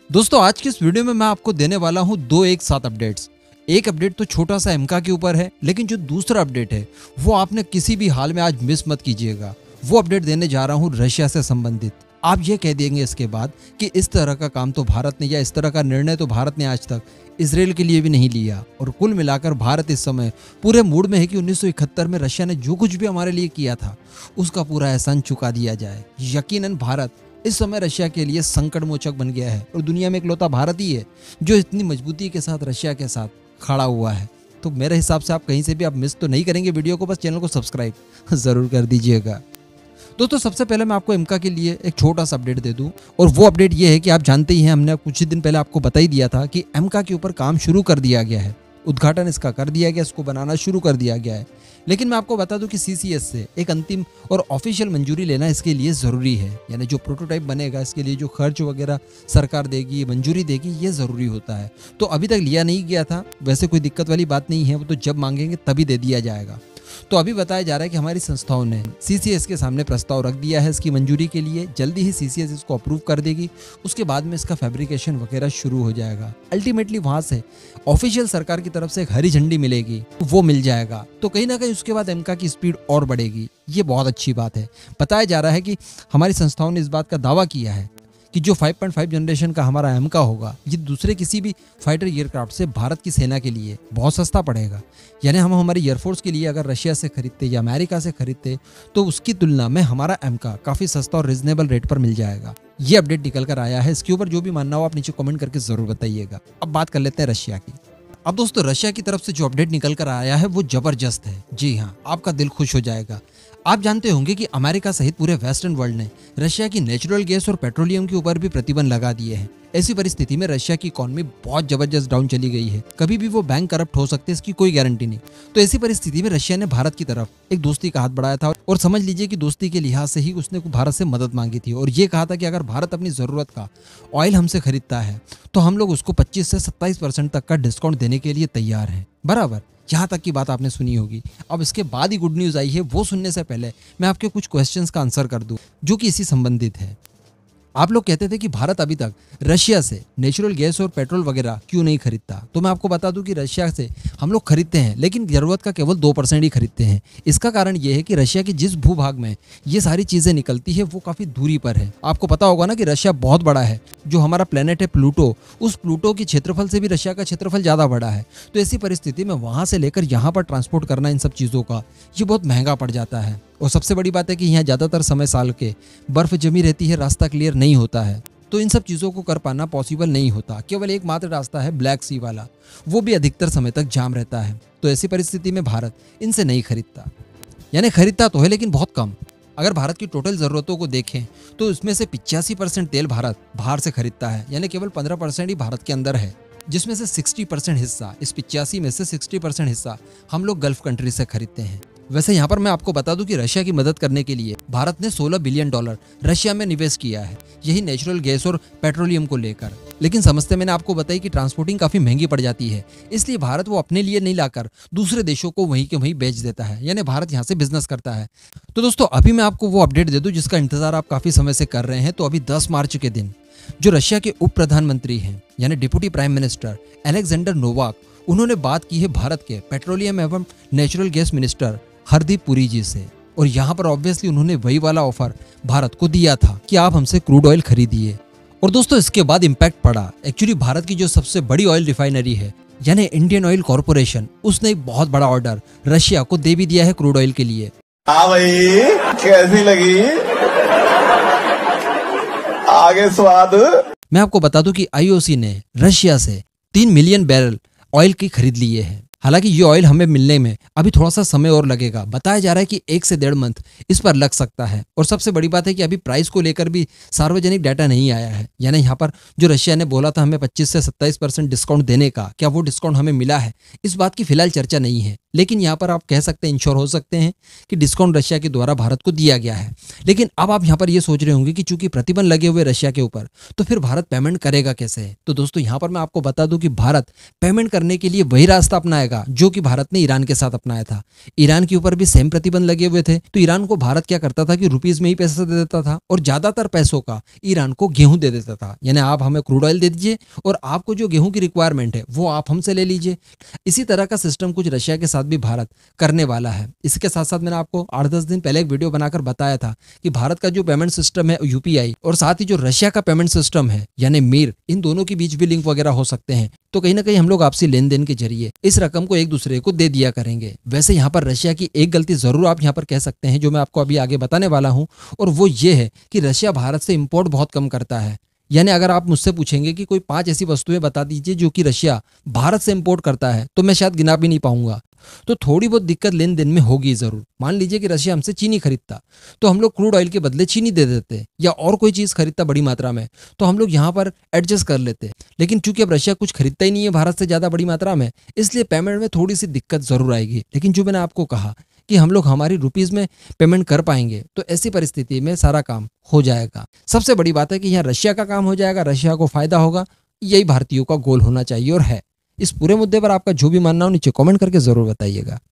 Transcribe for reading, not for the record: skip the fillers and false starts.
दोस्तों आज की इस वीडियो में मैं आपको देने वाला हूं दो एक साथ अपडेट्स। एक अपडेट तो छोटा सा एमका के ऊपर है, लेकिन जो दूसरा अपडेट है वो आपने किसी भी हाल में आज मिस मत कीजिएगा। वो अपडेट देने जा रहा हूं रशिया से संबंधित। आप ये कह देंगे इसके बाद कि इस तरह का काम तो भारत ने या इस तरह का निर्णय तो भारत ने आज तक इसराइल के लिए भी नहीं लिया। और कुल मिलाकर भारत इस समय पूरे मूड में है कि 1971 में रशिया ने जो कुछ भी हमारे लिए किया था उसका पूरा एहसान चुका दिया जाए। यकीनन भारत इस समय रशिया के लिए संकट मोचक बन गया है और दुनिया में इकलौता भारत ही है जो इतनी मजबूती के साथ रशिया के साथ खड़ा हुआ है। तो मेरे हिसाब से आप कहीं से भी आप मिस तो नहीं करेंगे वीडियो को, बस चैनल को सब्सक्राइब जरूर कर दीजिएगा। दोस्तों सबसे पहले मैं आपको एमका के लिए एक छोटा सा अपडेट दे दूं, और वो अपडेट ये है कि आप जानते ही हैं हमने कुछ ही दिन पहले आपको बता ही दिया था कि एमका के ऊपर काम शुरू कर दिया गया है, उद्घाटन इसका कर दिया गया, इसको बनाना शुरू कर दिया गया है। लेकिन मैं आपको बता दूं कि सीसीएस से एक अंतिम और ऑफिशियल मंजूरी लेना इसके लिए ज़रूरी है। यानी जो प्रोटोटाइप बनेगा इसके लिए जो खर्च वगैरह सरकार देगी, मंजूरी देगी, ये ज़रूरी होता है। तो अभी तक लिया नहीं गया था, वैसे कोई दिक्कत वाली बात नहीं है, वो तो जब मांगेंगे तभी दे दिया जाएगा। तो अभी बताया जा रहा है कि हमारी संस्थाओं ने सीसीएस के सामने प्रस्ताव रख दिया है इसकी मंजूरी के लिए। जल्दी ही सीसीएस इसको अप्रूव कर देगी, उसके बाद में इसका फैब्रिकेशन वगैरह शुरू हो जाएगा। अल्टीमेटली वहां से ऑफिशियल सरकार की तरफ से एक हरी झंडी मिलेगी, वो मिल जाएगा। तो कहीं ना कहीं उसके बाद एमका की स्पीड और बढ़ेगी, ये बहुत अच्छी बात है। बताया जा रहा है कि हमारी संस्थाओं ने इस बात का दावा किया है कि जो 5.5 जनरेशन का हमारा एमका होगा ये दूसरे किसी भी फाइटर एयरक्राफ्ट से भारत की सेना के लिए बहुत सस्ता पड़ेगा। यानी हम हमारी एयरफोर्स के लिए अगर रशिया से खरीदते या अमेरिका से खरीदते तो उसकी तुलना में हमारा एमका काफ़ी सस्ता और रिजनेबल रेट पर मिल जाएगा। ये अपडेट निकल कर आया है, इसके ऊपर जो भी मानना हो आप नीचे कमेंट करके ज़रूर बताइएगा। अब बात कर लेते हैं रशिया की। अब दोस्तों रशिया की तरफ से जो अपडेट निकल कर आया है वो जबरदस्त है। जी हाँ, आपका दिल खुश हो जाएगा। आप जानते होंगे कि अमेरिका सहित पूरे वेस्टर्न वर्ल्ड ने रशिया की नेचुरल गैस और पेट्रोलियम के ऊपर भी प्रतिबंध लगा दिए हैं। ऐसी परिस्थिति में रशिया की इकॉनमी बहुत जबरदस्त डाउन चली गई है, कभी भी वो बैंक करप्ट हो सकते हैं, इसकी कोई गारंटी नहीं। तो ऐसी परिस्थिति में रशिया ने भारत की तरफ एक दोस्ती का हाथ बढ़ाया था, और समझ लीजिए कि दोस्ती के लिहाज से ही उसने भारत से मदद मांगी थी और ये कहा था कि अगर भारत अपनी ज़रूरत का ऑयल हमसे खरीदता है तो हम लोग उसको 25 से 27% तक का डिस्काउंट देने के लिए तैयार हैं। बराबर, यहाँ तक की बात आपने सुनी होगी। अब इसके बाद ही गुड न्यूज़ आई है, वो सुनने से पहले मैं आपके कुछ क्वेश्चंस का आंसर कर दूं जो कि इसी संबंधित है। आप लोग कहते थे कि भारत अभी तक रशिया से नेचुरल गैस और पेट्रोल वगैरह क्यों नहीं खरीदता, तो मैं आपको बता दूं कि रशिया से हम लोग खरीदते हैं, लेकिन ज़रूरत का केवल 2% ही खरीदते हैं। इसका कारण ये है कि रशिया के जिस भूभाग में ये सारी चीज़ें निकलती है वो काफ़ी दूरी पर है। आपको पता होगा ना कि रशिया बहुत बड़ा है। जो हमारा प्लेनेट है प्लूटो, उस प्लूटो के क्षेत्रफल से भी रशिया का क्षेत्रफल ज़्यादा बड़ा है। तो ऐसी परिस्थिति में वहाँ से लेकर यहाँ पर ट्रांसपोर्ट करना इन सब चीज़ों का ये बहुत महंगा पड़ जाता है। और सबसे बड़ी बात है कि यहाँ ज़्यादातर समय साल के बर्फ़ जमी रहती है, रास्ता क्लियर नहीं होता है, तो इन सब चीज़ों को कर पाना पॉसिबल नहीं होता। केवल एकमात्र रास्ता है ब्लैक सी वाला, वो भी अधिकतर समय तक जाम रहता है। तो ऐसी परिस्थिति में भारत इनसे नहीं खरीदता, यानी खरीदता तो है लेकिन बहुत कम। अगर भारत की टोटल ज़रूरतों को देखें तो इसमें से 85% तेल भारत बाहर से खरीदता है, यानी केवल 15% ही भारत के अंदर है, जिसमें से 60% हिस्सा, इस 85 में से 60% हिस्सा हम लोग गल्फ कंट्री से खरीदते हैं। वैसे यहाँ पर मैं आपको बता दूं कि रशिया की मदद करने के लिए भारत ने $16 बिलियन रशिया में निवेश किया है, यही नेचुरल गैस और पेट्रोलियम को लेकर। लेकिन समझते मैंने आपको बताई कि ट्रांसपोर्टिंग काफ़ी महंगी पड़ जाती है, इसलिए भारत वो अपने लिए नहीं लाकर दूसरे देशों को वहीं के वहीं बेच देता है, यानी भारत यहाँ से बिजनेस करता है। तो दोस्तों अभी मैं आपको वो अपडेट दे दूँ जिसका इंतजार आप काफ़ी समय से कर रहे हैं। तो अभी 10 मार्च के दिन जो रशिया के उप प्रधानमंत्री हैं यानी deputy prime minister Alexander Novak, उन्होंने बात की है भारत के पेट्रोलियम एवं natural gas minister Hardeep Puri ji से। और यहाँ पर ऑब्वियसली उन्होंने वही वाला ऑफर भारत को दिया था कि आप हमसे क्रूड ऑयल खरीदिए। और दोस्तों इसके बाद इम्पैक्ट पड़ा। एक्चुअली भारत की जो सबसे बड़ी ऑयल रिफाइनरी है यानी इंडियन ऑयल कॉर्पोरेशन, उसने एक बहुत बड़ा ऑर्डर रशिया को दे भी दिया है क्रूड ऑयल के लिए। हाँ भाई, कैसी लगी आगे स्वाद। मैं आपको बता दूं कि आईओसी ने रशिया से 3 मिलियन बैरल ऑयल की खरीद लिए हैं। हालांकि ये ऑयल हमें मिलने में अभी थोड़ा सा समय और लगेगा। बताया जा रहा है कि 1 से 1.5 मंथ इस पर लग सकता है। और सबसे बड़ी बात है कि अभी प्राइस को लेकर भी सार्वजनिक डाटा नहीं आया है, यानी यहाँ पर जो रशिया ने बोला था हमें 25 से 27% डिस्काउंट देने का, क्या वो डिस्काउंट हमें मिला है, इस बात की फिलहाल चर्चा नहीं है। लेकिन यहाँ पर आप कह सकते हैं, इंश्योर हो सकते हैं कि डिस्काउंट रशिया के द्वारा भारत को दिया गया है। लेकिन अब आप यहाँ पर ये सोच रहे होंगे कि चूंकि प्रतिबंध लगे हुए रशिया के ऊपर, तो फिर भारत पेमेंट करेगा कैसे? तो दोस्तों यहाँ पर मैं आपको बता दूं कि भारत पेमेंट करने के लिए वही रास्ता अपनाएगा जो कि भारत ने ईरान के साथ अपनाया था। ईरान के ऊपर भी सेम प्रतिबंध लगे हुए थे, तो ईरान को भारत क्या करता था कि रुपीज में ही पैसा दे देता था और ज्यादातर पैसों का ईरान को गेहूं दे देता था। यानी आप हमें क्रूड ऑयल दे दीजिए और आपको जो गेहूं की रिक्वायरमेंट है वो आप हमसे ले लीजिए। इसी तरह का सिस्टम कुछ रशिया के साथ भी भारत करने वाला है। इसके साथ साथ मैंने आपको 8-10 दिन पहले एक वीडियो बनाकर बताया था कि भारत का जो पेमेंट सिस्टम है यूपीआई और साथ ही जो रशिया का पेमेंट सिस्टम है यानी मीर, इन दोनों के बीच भी लिंक वगैरह हो सकते हैं। तो कहीं ना कहीं हम लोग आपसी लेन देन के जरिए इस रकम को एक दूसरे को दे दिया करेंगे। वैसे यहाँ पर रशिया की एक गलती जरूर आप यहाँ पर कह सकते हैं, जो मैं आपको अभी आगे बताने वाला हूँ, और वो ये है कि रशिया भारत से इंपोर्ट बहुत कम करता है। यानी अगर आप मुझसे पूछेंगे कि कोई 5 ऐसी वस्तुएं बता दीजिए जो कि रशिया भारत से इंपोर्ट करता है, तो मैं शायद गिना भी नहीं पाऊंगा। तो थोड़ी बहुत दिक्कत लेन देन में होगी जरूर। मान लीजिए कि रशिया हमसे चीनी खरीदता, तो हम लोग क्रूड ऑयल के बदले चीनी दे देते, या और कोई चीज खरीदता बड़ी मात्रा में, तो हम लोग यहाँ पर एडजस्ट कर लेते। लेकिन चूंकि अब रशिया कुछ खरीदता ही नहीं है भारत से ज्यादा बड़ी मात्रा में, इसलिए पेमेंट में थोड़ी सी दिक्कत जरूर आएगी। लेकिन जो मैंने आपको कहा कि हम लोग हमारी रुपीज में पेमेंट कर पाएंगे, तो ऐसी परिस्थिति में सारा काम हो जाएगा। सबसे बड़ी बात है कि यहाँ रशिया का काम हो जाएगा, रशिया को फायदा होगा। यही भारतीयों का गोल होना चाहिए और है। इस पूरे मुद्दे पर आपका जो भी मानना हो नीचे कमेंट करके जरूर बताइएगा।